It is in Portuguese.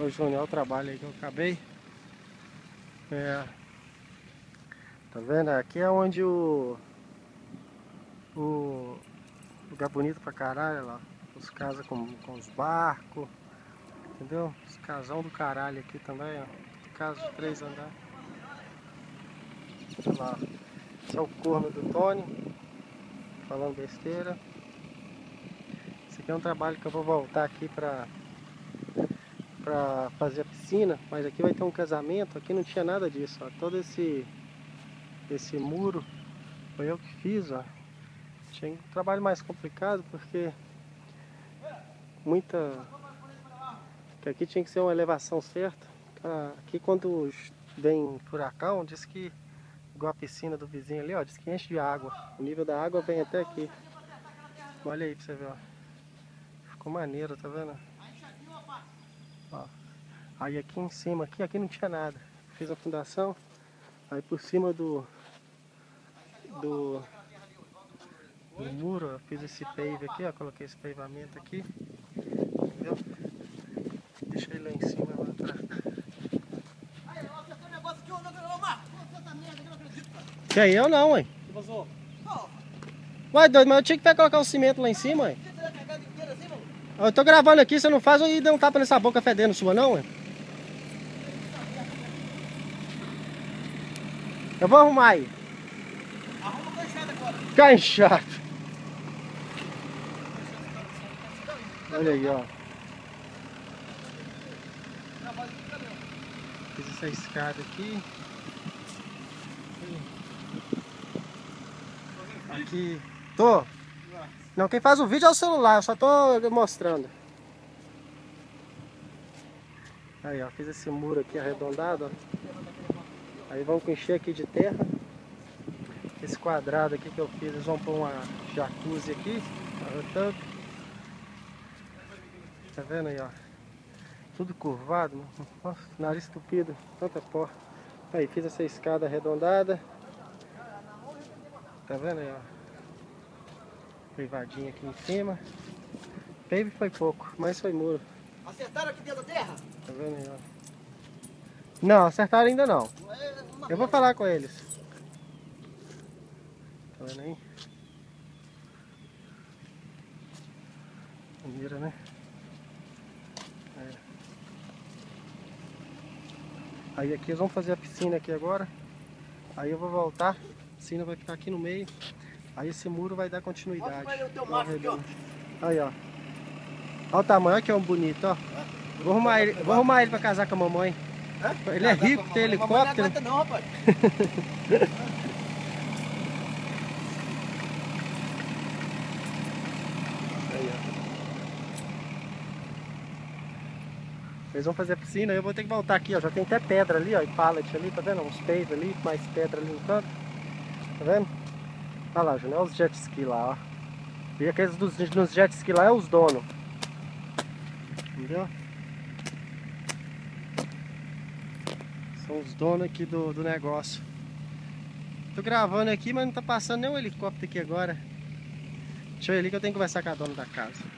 Ô Júnior, olha o trabalho aí que eu acabei. Tá vendo? Aqui é onde o lugar bonito pra caralho, lá. Os casas com os barcos, entendeu? Os casão do caralho aqui também, ó. Casa de 3 andares. Olha lá. Esse é o corno do Tony, falando besteira. Esse aqui é um trabalho que eu vou voltar aqui pra fazer a piscina, mas aqui vai ter um casamento. Aqui não tinha nada disso, ó. Todo esse muro foi eu que fiz, ó. Tinha um trabalho mais complicado porque que aqui tinha que ser uma elevação certa. Aqui quando vem furacão, diz que, igual a piscina do vizinho ali, ó, diz que enche de água. O nível da água vem até aqui. Olha aí pra você ver, ó. Ficou maneiro, tá vendo? Ó. Aí aqui em cima, aqui não tinha nada. Fiz a fundação, aí por cima do muro, ó, fiz esse pave aqui, ó, coloquei esse pavimento aqui, entendeu? Deixei lá em cima lá pra... Que aí eu não, ué. Ué, doido, mas eu tinha que colocar o cimento lá em cima, ué. Eu tô gravando aqui, você não faz e dá um tapa nessa boca fedendo sua não, ué. Eu vou arrumar aí. Arruma o enxada agora. Fica inchado. Olha aí, ó. Fiz essa escada aqui. Aqui. Tô. Não, quem faz o vídeo é o celular, eu só tô mostrando. Aí, ó, fiz esse muro aqui arredondado, ó. Aí vamos encher aqui de terra. Esse quadrado aqui que eu fiz, eles vão pôr uma jacuzzi aqui. Tá vendo aí, ó? Tudo curvado, mano. Nossa, nariz estupido, tanta porra. Aí, fiz essa escada arredondada. Tá vendo aí, ó? Privadinha aqui em cima. Pave foi pouco, mas foi muro. Acertaram aqui dentro da terra? Tá vendo aí, ó? Não, acertaram ainda não. Eu vou falar com eles. Tá vendo aí? Maneira, né? Aí aqui eles vão fazer a piscina aqui agora. Aí eu vou voltar. A piscina vai ficar aqui no meio. Aí esse muro vai dar continuidade. Olha o teu macho aqui, ó. Aí, ó. Olha o tamanho, olha que é um bonito, ó. Vou arrumar ele pra casar com a mamãe. Ele é rico, tem helicóptero. Não aguenta não, rapaz. Aí, ó. Eles vão fazer a piscina, eu vou ter que voltar aqui, ó. Já tem até pedra ali, ó. E pallet ali, tá vendo? Uns pavos ali, mais pedra ali no canto. Tá vendo? Olha lá, Júnior, olha os jet ski lá, ó. E aqueles nos jet ski lá é os donos. Entendeu? São os donos aqui do negócio. Tô gravando aqui, mas não tá passando nenhum helicóptero aqui agora. Deixa eu ir ali que eu tenho que conversar com a dona da casa.